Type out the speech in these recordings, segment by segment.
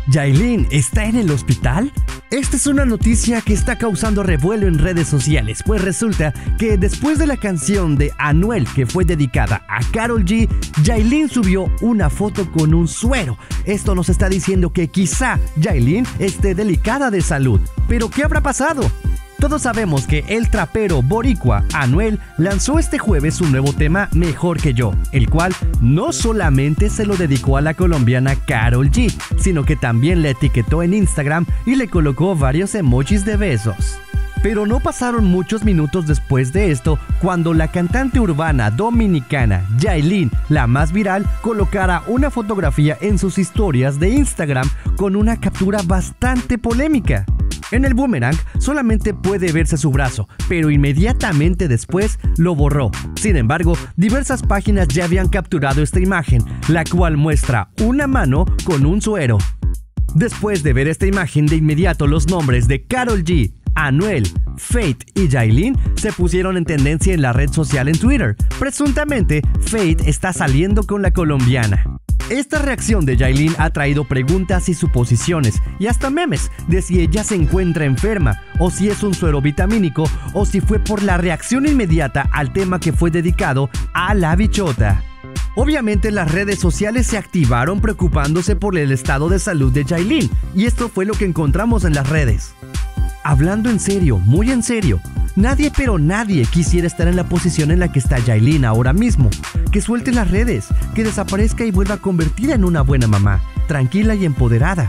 ¿Yailin está en el hospital? Esta es una noticia que está causando revuelo en redes sociales, pues resulta que después de la canción de Anuel que fue dedicada a Karol G, Yailin subió una foto con un suero. Esto nos está diciendo que quizá Yailin esté delicada de salud. ¿Pero qué habrá pasado? Todos sabemos que el trapero boricua Anuel lanzó este jueves un nuevo tema, Mejor que yo, el cual no solamente se lo dedicó a la colombiana Karol G, sino que también la etiquetó en Instagram y le colocó varios emojis de besos. Pero no pasaron muchos minutos después de esto cuando la cantante urbana dominicana Yailin, la más viral, colocara una fotografía en sus historias de Instagram con una captura bastante polémica. En el boomerang solamente puede verse su brazo, pero inmediatamente después lo borró. Sin embargo, diversas páginas ya habían capturado esta imagen, la cual muestra una mano con un suero. Después de ver esta imagen, de inmediato los nombres de Karol G, Anuel, Fate y Yailin se pusieron en tendencia en la red social en Twitter. Presuntamente, Fate está saliendo con la colombiana. Esta reacción de Yailin ha traído preguntas y suposiciones, y hasta memes, de si ella se encuentra enferma, o si es un suero vitamínico, o si fue por la reacción inmediata al tema que fue dedicado a la bichota. Obviamente las redes sociales se activaron preocupándose por el estado de salud de Yailin, y esto fue lo que encontramos en las redes. Hablando en serio, muy en serio, nadie pero nadie quisiera estar en la posición en la que está Yailin ahora mismo. Que suelte las redes, que desaparezca y vuelva a convertir en una buena mamá, tranquila y empoderada.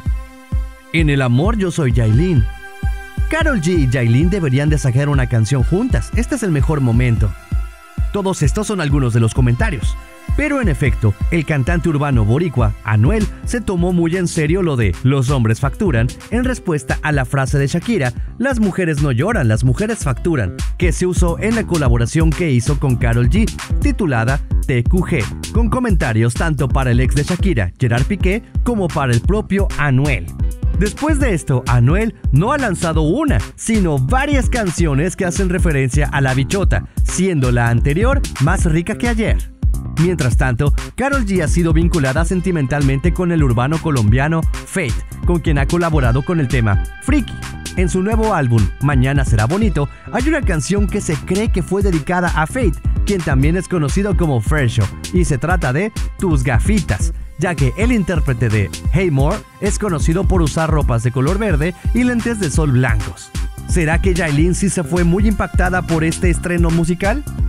En el amor yo soy Yailin. Karol G y Yailin deberían de sacar una canción juntas, este es el mejor momento. Todos estos son algunos de los comentarios. Pero en efecto, el cantante urbano boricua, Anuel, se tomó muy en serio lo de "los hombres facturan" en respuesta a la frase de Shakira, "las mujeres no lloran, las mujeres facturan", que se usó en la colaboración que hizo con Karol G, titulada TQG, con comentarios tanto para el ex de Shakira, Gerard Piqué, como para el propio Anuel. Después de esto, Anuel no ha lanzado una, sino varias canciones que hacen referencia a la bichota, siendo la anterior más rica que ayer. Mientras tanto, Karol G ha sido vinculada sentimentalmente con el urbano colombiano Fate, con quien ha colaborado con el tema Freaky. En su nuevo álbum, Mañana será bonito, hay una canción que se cree que fue dedicada a Fate, quien también es conocido como Fercho, y se trata de Tus gafitas, ya que el intérprete de Hey More es conocido por usar ropas de color verde y lentes de sol blancos. ¿Será que Yailin sí se fue muy impactada por este estreno musical?